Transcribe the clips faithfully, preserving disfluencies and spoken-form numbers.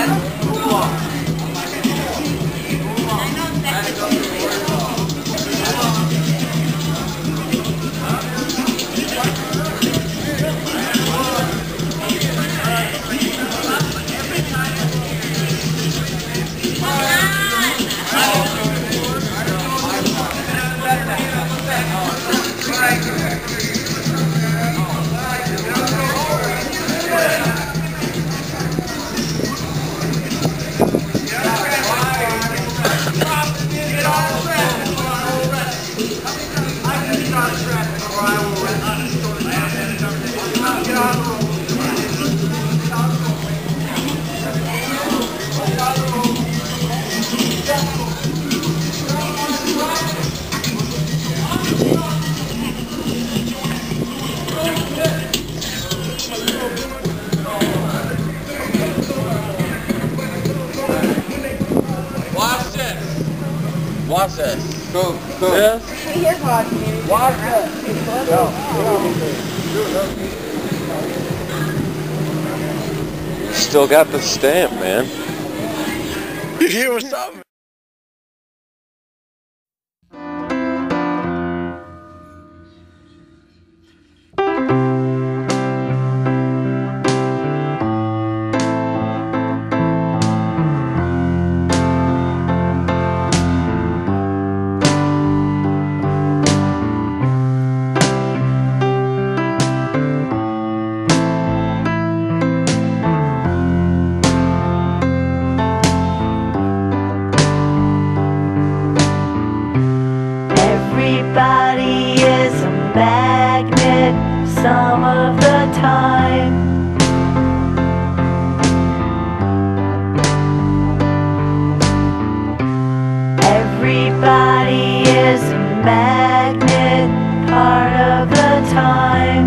Watch this. Go, go. This. Hey, you're watching me. Watch this. Still got the stamp, man. You hear what's up? Everybody is a magnet some of the time. Everybody is a magnet part of the time.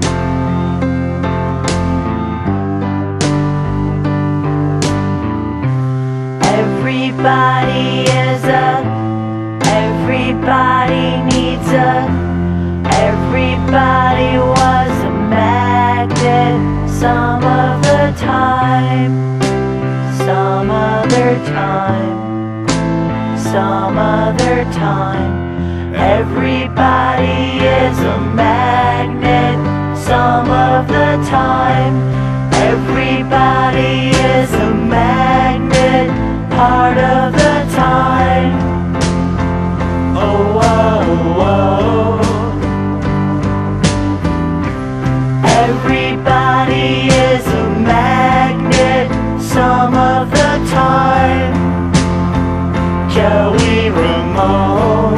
Everybody is a Everybody needs a, everybody was a magnet some of the time, some other time, some other time. Everybody is a magnet some of the time. Everybody is a magnet part of the time. Oh, whoa, whoa. Everybody is a magnet some of the time. Joey Ramone.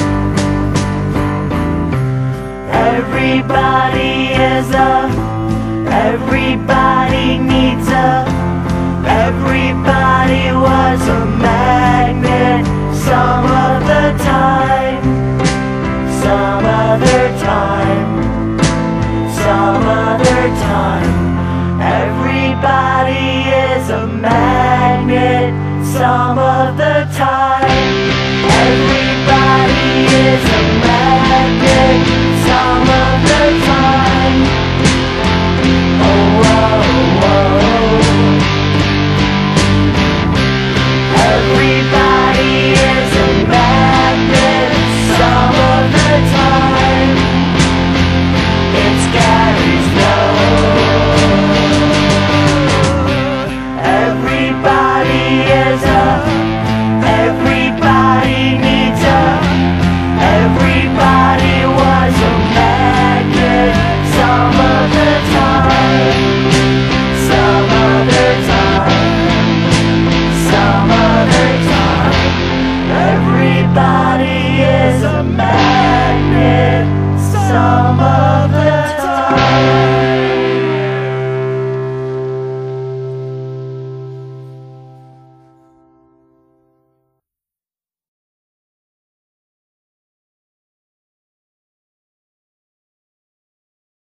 Everybody is a, everybody needs a, everybody was a magnet some of the time, some other time, some other time. Everybody is a magnet some of